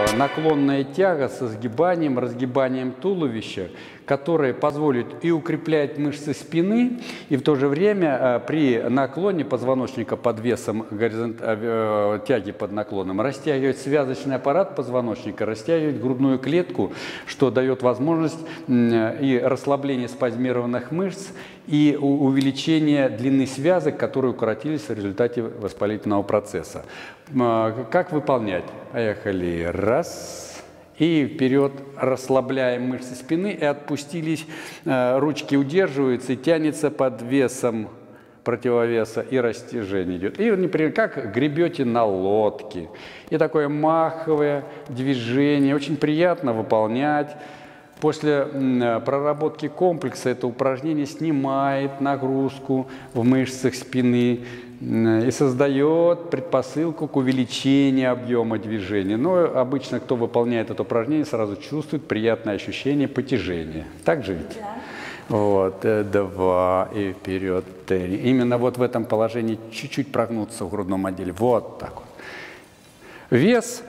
Наклонная тяга со сгибанием, разгибанием туловища, которая позволит и укреплять мышцы спины, и в то же время при наклоне позвоночника под весом тяги под наклоном растягивать связочный аппарат позвоночника, растягивать грудную клетку, что дает возможность и расслабление спазмированных мышц, и увеличение длины связок, которые укоротились в результате воспалительного процесса. Как выполнять? Поехали. Раз. И вперед расслабляем мышцы спины, и отпустились, ручки удерживаются, и тянется под весом противовеса, и растяжение идет. И, например, как гребете на лодке. И такое маховое движение, очень приятно выполнять. После проработки комплекса это упражнение снимает нагрузку в мышцах спины и создает предпосылку к увеличению объема движения. Но обычно, кто выполняет это упражнение, сразу чувствует приятное ощущение потяжения. Так же ведь? Да. Вот, 2, и вперед, 3. Именно вот в этом положении чуть-чуть прогнуться в грудном отделе. Вот так вот. Вес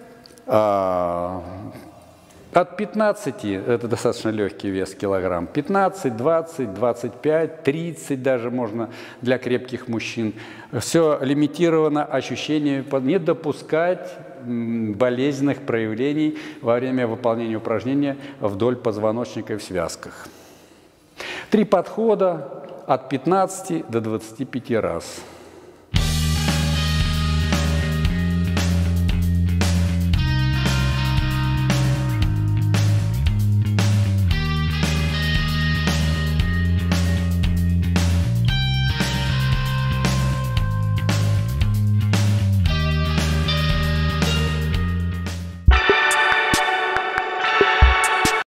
от 15, это достаточно легкий вес, килограмм, 15, 20, 25, 30 даже можно для крепких мужчин. Все лимитировано ощущением, не допускать болезненных проявлений во время выполнения упражнения вдоль позвоночника и в связках. 3 подхода от 15 до 25 раз.